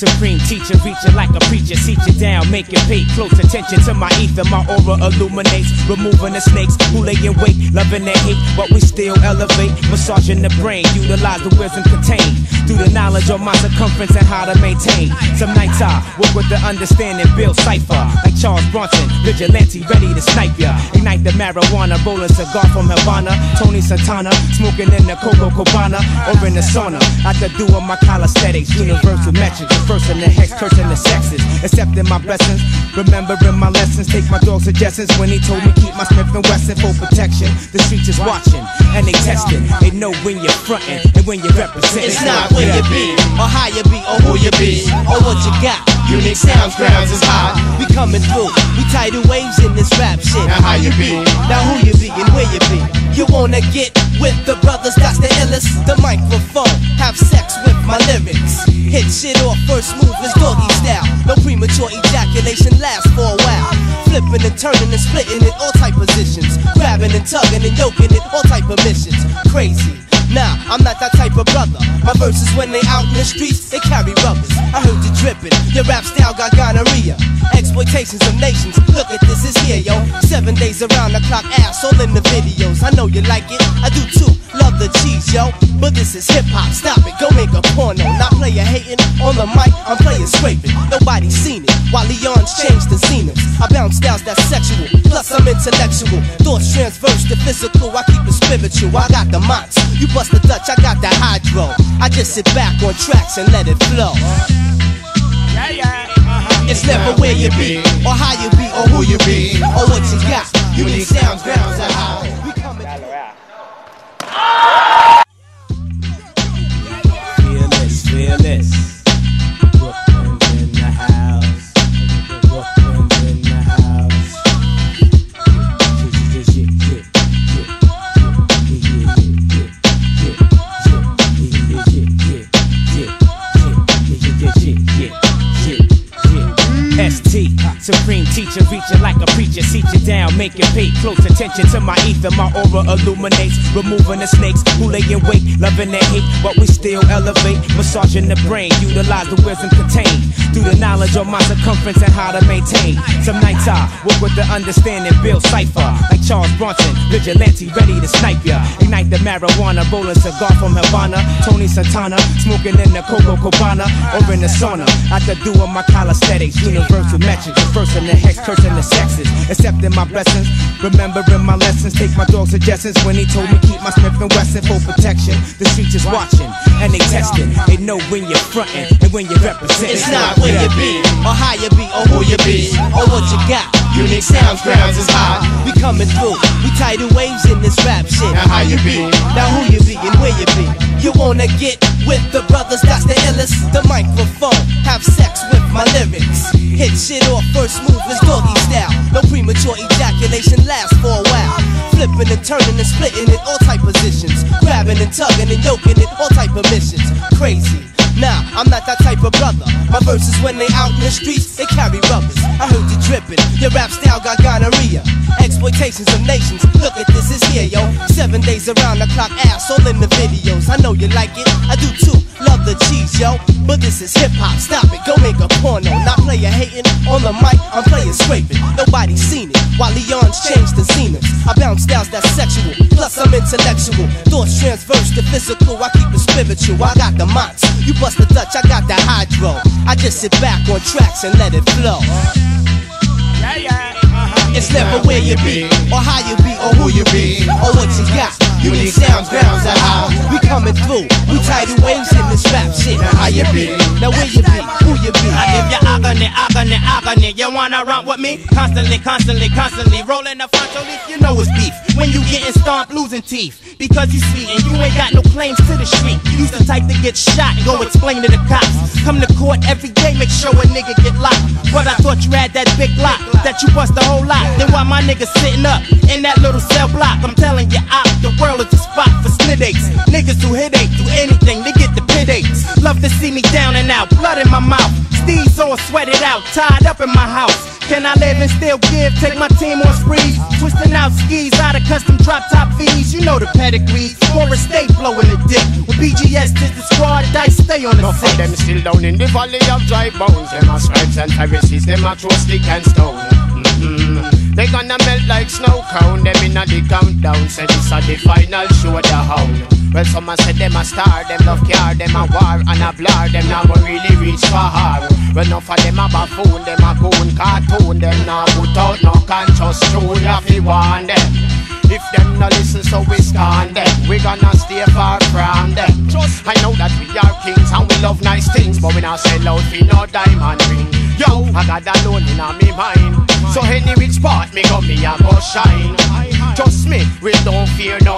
Supreme teacher, reaching like a preacher, seat you down, make you pay close attention to my ether. My aura illuminates, removing the snakes who lay in wait, loving their hate, but we still elevate, massaging the brain, utilize the wisdom contained through the knowledge of my circumference and how to maintain. Some nights I work with the understanding, build cipher like Charles Bronson, vigilante ready to snipe ya. Ignite the marijuana, rolling cigar from Havana, Tony Santana, smoking in the Coco Cabana or in the sauna. After doing my calisthenics, universal metrics, first in the hex, cursing the sexes, accepting my blessings, remembering my lessons. Take my dog's suggestions when he told me keep my Smith & Wesson for protection. The streets is watching and they testing. They know when you're frontin' and when you're representing. It's not where you be, or how you be, or who you be, or what you got. Unique sounds, grounds is hot. We coming through, we tidal waves in this rap shit. Now how you be, now who you be, and where you be. You wanna get with the brothers, that's the illest. The microphone, have sex with my lyrics. Hit shit off, first move is doggy style. No premature ejaculation lasts for a while. Flipping and turning and splitting in all type positions. Grabbing and tugging and yoking in all type of missions. Crazy. Nah, I'm not that type of brother. My verses when they out in the streets, they carry rubbers. I heard you dripping, your rap style got gonorrhea. Exploitations of nations, look at this, is here, yo. 7 days around the clock, ass all in the videos. I know you like it, I do too, love the cheese, yo. But this is hip-hop, stop it, go make a porno. Not player hating, on the mic, I'm playing scraping. Nobody's seen it, while Leon's changed the scenery. I bounce styles that's sexual, plus I'm intellectual. Thoughts transverse to physical, I keep it spiritual. I got the mots, you bust the Dutch, I got the hydro. I just sit back on tracks and let it flow. It's never where you be, or how you be, or who you be, or what you got. Unique sounds, grounds are high. We coming. Feel this, feel this. Brooklyn's in the house. Brooklyn's in the house. ST, Supreme teacher, reaching like a preacher, seat you down, make you pay close attention to my ether. My aura illuminates, removing the snakes who lay in wait, loving their hate, but we still elevate, massaging the brain, utilize the wisdom contained through the knowledge of my circumference and how to maintain. Some nights I work with the understanding, build cipher like Charles Bronson, vigilante ready to snipe ya. Ignite the marijuana, rolling cigar from Havana, Tony Santana, smoking in the Coco Cabana or in the sauna. After doing my calisthenics, universal metrics, first in the hex, cursing the sexes, accepting my blessings, remembering my lessons. Take my dog's suggestions when he told me keep my Smith & Wesson for protection. The streets is watching and they testing. They know when you're frontin' and when you're representing. It's not where you be, or how you be, or who you be, or what you got. Unique sounds, grounds is hot. We coming through, we tidal waves in this rap shit. Now how you be, now who you be, and where you be. You wanna get with the brothers, that's the illest. The microphone, have sex with my lyrics. Hit shit off, first move is doggy style. No premature ejaculation lasts for a while. Flipping and turning and splitting in all type positions. Grabbing and tugging and yoking in all type of missions. Crazy. Nah, I'm not that type of brother. My verses when they out in the streets, they carry rubbers. I heard you dripping, your rap style got gonorrhea. Exploitations of nations, look at this, is here, yo. 7 days around the clock, ass all in the videos. I know you like it, I do too, love the cheese, yo. But this is hip-hop, stop it, go make a porno. Not player hating, on the mic, I'm playing scraping. Nobody's seen it, while Leon's changed the scenery. I bounce styles that's sexual, plus I'm intellectual. Thoughts transverse to physical, I keep it spiritual. I got the mots, you bust the Dutch, I got the hydro. I just sit back on tracks and let it flow. It's never where you be, or how you be, or who you be, or what you got. Unique sounds, grounds are high. We coming through, we tidal waves in this rap shit. Now how you be, now where you be, who you be. If you're agony, you wanna run with me? Constantly rolling the front, so if you know it's beef. When you getting stomped, losing teeth, because you sweet and you ain't got no claims to the street. You's the type to get shot and go explain to the cops. Come to court every day, make sure a nigga get locked. But I thought you had that big lock, that you bust the whole lot. Then why my niggas sitting up in that little cell block? I'm telling you out, the world is a spot for snid aches. Niggas who hit ain't do anything to get the pit aches. love to see me down and out, blood in my mouth. Steve's all sweated out, tied up in my house. Can I live and still give? Take my team on sprees, twisting out skis out of custom drop top V's. You know the pedigree, for a state blowing the dick. With BGS, tis the squad, dice stay on the Enough set. of them still down in the valley of dry bones. Them are scribes and Pharisees, them are throw stick and stone. They gonna melt like snow cone. Them in a the countdown, say this a the final show the hound. Well, some a say them a star, them love car, them a war and a blur, them now go really reach far. Well, enough of them a buffoon, them a goon cartoon, them now put out no conscious tune. You fi warn them. If them no listen, so we scorn them. We gonna stay far from them. I know that we are kings and we love nice things, but we not sell out for no diamond ring. Yo, I got alone in me mind. So any which part me go, me a go shine. Trust me, we don't fear no